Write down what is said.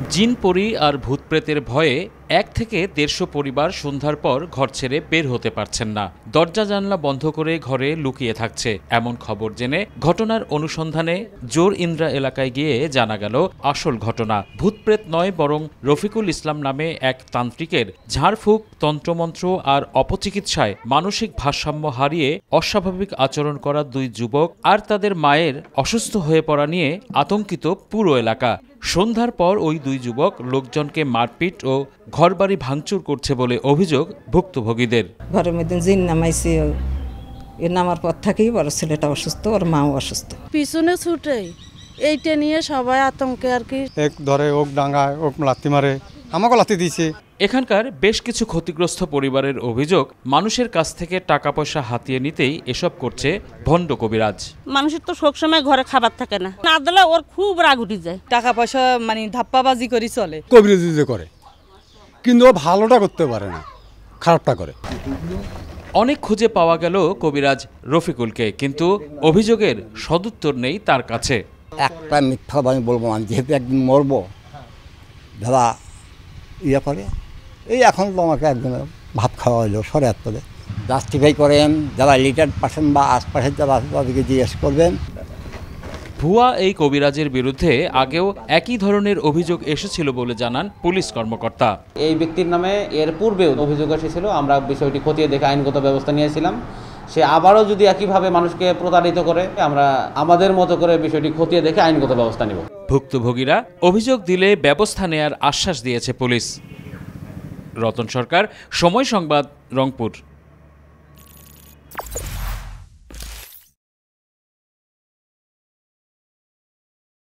জিন পরি আর ভূতপ্রেতের ভয়ে ১ থেকে ১৫০ পরিবার সন্ধ্যার পর ঘর ছেড়ে বের হতে পারছেন না। দরজা জানলা বন্ধ করে ঘরে লুকিয়ে থাকছে। এমন খবর জেনে ঘটনার অনুসন্ধানে জোর ইন্দ্রা এলাকায় গিয়ে জানা গেল আসল ঘটনা। ভূতপ্রেত নয়, বরং রফিকুল ইসলাম নামে এক তান্ত্রিকের ঝাড়ফুঁক, তন্ত্রমন্ত্র আর অপচিকিৎসায় মানসিক ভারসাম্য হারিয়ে অস্বাভাবিক আচরণ করা ২ যুবক আর তাদের মায়ের অসুস্থ হয়ে পড়া নিয়ে আতঙ্কিত পুরো এলাকা। সন্ধ্যার পর ওই ২ যুবক লোকজনকে মারপিট ও ঘরবাড়ি ভাঙচুর করছে বলে অভিযোগ ভুক্তভোগীদের। ঘরের মধ্যে জিন নামাইছে, এর নামার পর থেকেই বড় ছেলেটা অসুস্থ, ওর মাও অসুস্থ। পিছনে ছুটে এইটা নিয়ে সবাই আতঙ্কে আর কি। এক ধরে ওক ডাঙ্গায়, ওক লাথি মারে, আমাকে লাথি দিয়েছে। এখানকার বেশ কিছু ক্ষতিগ্রস্ত পরিবারের অভিযোগ, মানুষের কাছ থেকে টাকা পয়সা হাতিয়ে নিতেই এসব করছে ভণ্ড কবিরাজ। মানুষের তো সবসময় ঘরে খাবার থাকে না, না দিলে ওর খুব রাগ উঠে যায়। টাকা পয়সা মানে ধাপ্পাবাজি করে চলে। কবিরাজি করে, কিন্তু ও ভালোটা করতে পারে না, খারাপটা করে। অনেক খুঁজে পাওয়া গেল কবিরাজ রফিকুলকে, কিন্তু অভিযোগের সদুত্তর নেই তার কাছে। একটা মিথ্যা আমি বলবো না, যেহেতু একদিন মরবো দাদা ইয়ে করে, এই এখন তো আমাকে একজন ভাত খাওয়া হলো সরে আসতে জাস্টিফাই করেন, যারা লিটার পার্সেন্ট বা আশপাশের যারা আছে তাদেরকে জিজ্ঞেস করবেন। ভুয়া এই কবিরাজের বিরুদ্ধে আগেও একই ধরনের অভিযোগ এসেছিল বলে জানান পুলিশ কর্মকর্তা। এই ব্যক্তির নামে এর পূর্বেও অভিযোগ এসেছিল, আমরা বিষয়টি খতিয়ে দেখে আইনগত ব্যবস্থা নিয়েছিলাম। সে আবারও যদি একইভাবে মানুষকে প্রতারিত করে, আমরা আমাদের মতো করে বিষয়টি খতিয়ে দেখে আইনগত ব্যবস্থা নেব। ভুক্তভোগীরা অভিযোগ দিলে ব্যবস্থা নেয়ার আশ্বাস দিয়েছে পুলিশ। রতন সরকার, সময় সংবাদ, রংপুর।